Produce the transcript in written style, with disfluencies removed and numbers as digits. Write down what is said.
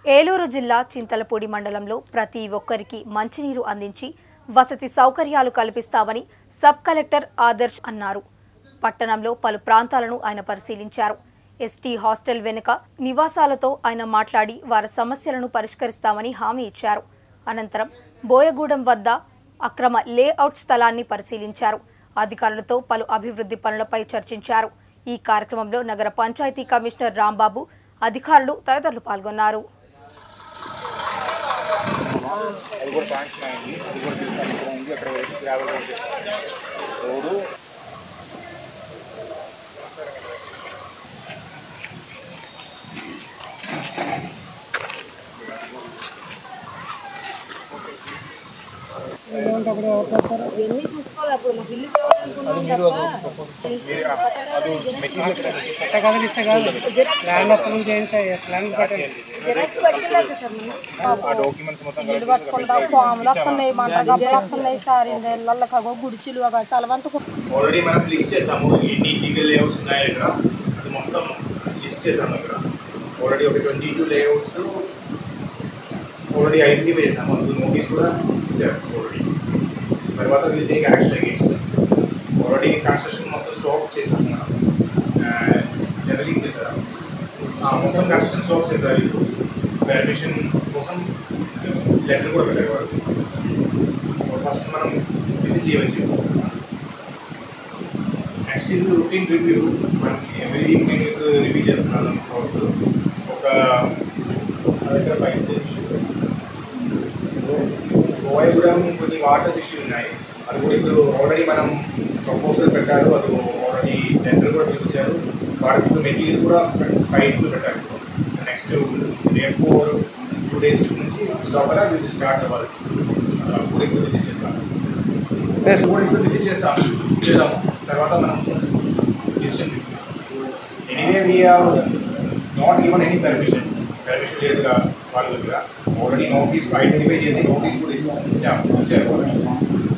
ఏలూరు జిల్లా చింతలపూడి మండలంలో ప్రతి ఒక్కరికి మంచినీరు అందించి వసతి సౌకర్యాలు కల్పిస్తామని సబ్ కలెక్టర్ ఆదర్శ్ అన్నారు. పట్టణంలో పలు ప్రాంతాలను ఆయన పరిశీలించారు. ఎస్టీ హాస్టల్ వెనుక నివాసాలతో ఆయన మాట్లాడి వారి సమస్యలను పరిష్కరిస్తామని హామీ ఇచ్చారు. అనంతరం బోయగూడెం వద్ద అక్రమ లేఅవుట్ స్థలాన్ని పరిశీలించారు. అధికారులతో పలు అభివృద్ధి పనులపై చర్చించారు. ఈ కార్యక్రమంలో నగర పంచాయతీ కమిషనర్ రాంబాబు, అధికారులు తదితరులు పాల్గొన్నారు. అది కూడా శాంక్షన్ అయింది. అది కూడా తీసుకుంటుంది. అక్కడ వరకు గ్రావెల్ రోడ్డు ఆల్రెడీ మనం లిస్ట్ చేసాము. ఎన్ని లీగల్ లేఅవుట్స్ ఉన్నాయి ఇక్కడ అది మొత్తం లిస్ట్ చేసాము. ఇక్కడ ఆల్రెడీ ఒక 22 లేఅవుట్స్ ఆల్రెడీ ఐడెంటిఫై చేసాము. అందుకు నోటీస్ కూడా ఇచ్చారు ఆల్రెడీ. తర్వాత వీళ్ళు take action against. Already construction మొత్తం స్టాప్ చేసాము. జనరలింగ్ చేశారు. మొత్తం కన్స్ట్రక్షన్ స్టాప్ చేశారు. ఇప్పుడు పర్మిషన్ కోసం లెటర్ కూడా పెట్టారు వాళ్ళు. ఫస్ట్ మనం విజిట్ చేయవచ్చు. నెక్స్ట్ ఇది రొటీన్ రివ్యూ. మనకి ఎవ్రీ వీక్ నేను రివ్యూ చేస్తున్నాను హౌస్. ఒక దగ్గర 5 బాయ్స్ కూడా కొన్ని వాటర్స్ ఇష్యూ ఉన్నాయి. అది కూడా ఇప్పుడు ఆల్రెడీ మనం ప్రపోజల్ పెట్టారు. అది ఆల్రెడీ టెండర్ కూడా పిలిపించారు. వాటికి మెటీరియల్ కూడా సైట్ కూడా పెట్టారు. నెక్స్ట్ రేపు 2 days నుంచి లోపల వీళ్ళు స్టార్ట్ అవ్వాలి. గుడికి విజిట్ చేస్తాము. విజిట్ చేద్దాము. తర్వాత మనం డిసిషన్ తీసుకుంటాం. Anyway we have not given any permission లేదు వాళ్ళ దగ్గర. ఆల్రెడీ నోటీస్ ఐడెంటిఫై చేసి నోటీస్ కూడా ఇచ్చారు.